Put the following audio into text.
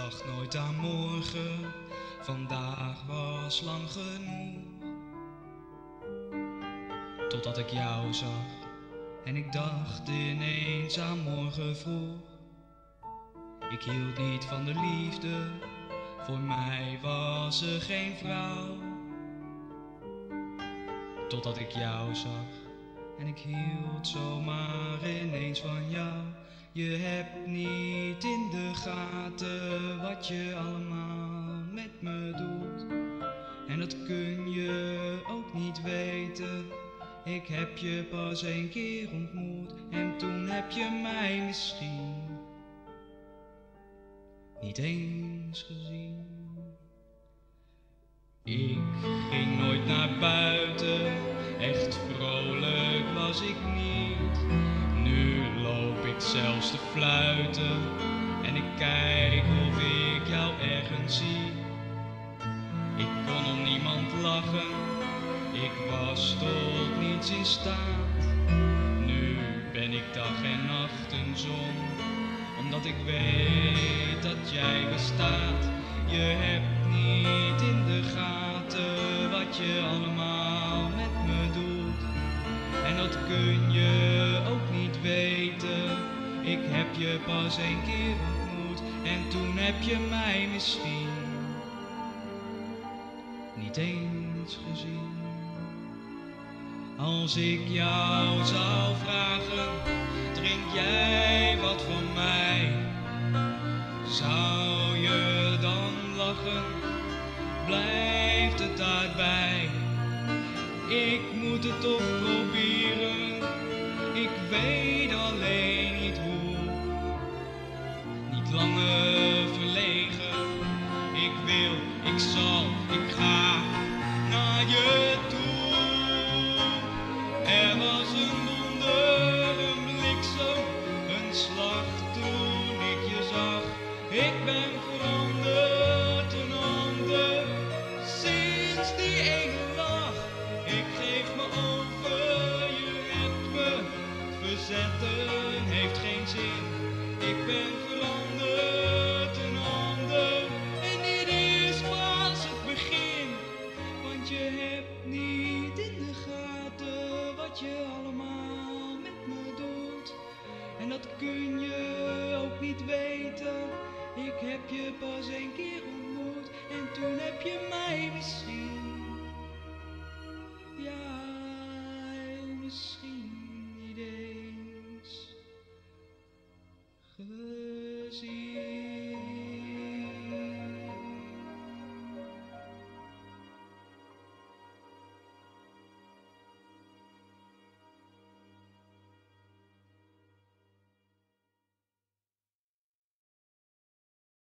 dacht nooit aan morgen, vandaag was lang genoeg. Totdat ik jou zag en ik dacht ineens aan morgen vroeg. Ik hield niet van de liefde, voor mij was er geen vrouw. Totdat ik jou zag en ik hield zomaar ineens van jou. Je hebt niet in de gaten wat je allemaal met me doet. En dat kun je ook niet weten. Ik heb je pas 1 keer ontmoet en toen heb je mij misschien niet eens gezien. Ik ging nooit naar buiten, echt vrolijk was ik niet. Nu loop ik zelfs te fluiten en ik kijk of ik jou ergens zie. Ik kon om niemand lachen, ik was tot niets in staat. Nu ben ik dag en nacht een zon, omdat ik weet dat jij bestaat. Je hebt niet in de gaten wat je allemaal met me doet. En dat kun je ook niet weten. Ik heb je pas 1 keer ontmoet en toen heb je mij misschien niet eens gezien. Als ik jou zou vragen, drink jij wat van mij? Zou je dan lachen? Blijft het daarbij? Ik moet het toch proberen, ik weet alleen niet hoe. Niet langer verlegen, ik wil, ik zal, ik ga naar je toe. Er was een wonder, een bliksem, een slag toen ik je zag. Ik ben veranderd, een ander, sinds die ene lach. Ik geef me over, je redt me, verzetten heeft geen zin. Ik ben veranderd, een ander, en dit is pas het begin. Want je hebt niet in de gaten wat je allemaal met me doet. En dat kun je ook niet weten. Ik heb je pas 1 keer ontmoet en toen heb je mij misschien, ja, heel misschien niet eens gezien.